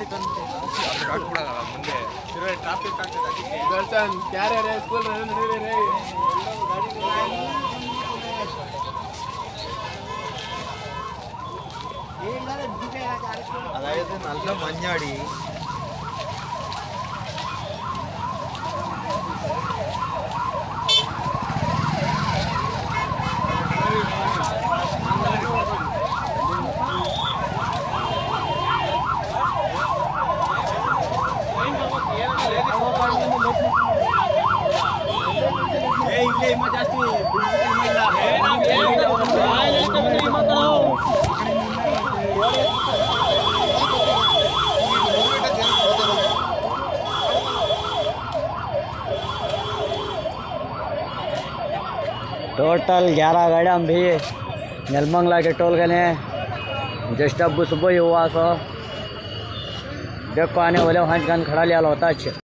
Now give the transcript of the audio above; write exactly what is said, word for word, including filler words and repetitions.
ಮುಂದೆ ಟ್ರಾಫಿಕ್ ಆಗ್ತದೆ ಅದಕ್ಕೆ ದರ್ಶನ್ ಕ್ಯಾರೆ ರೇ ಸ್ಕೂಲ್ ರೇ ನಡೀರಿ ರೇ അതായത് നല്ല മഞ്ഞാടി टोटल ग्यारह गाड़ियाँ हम भी नेलमंगला के टोल गए जस्ट अब सुबह ही हुआ सो देखो आने वाले हंस गन खड़ा लिया होता है।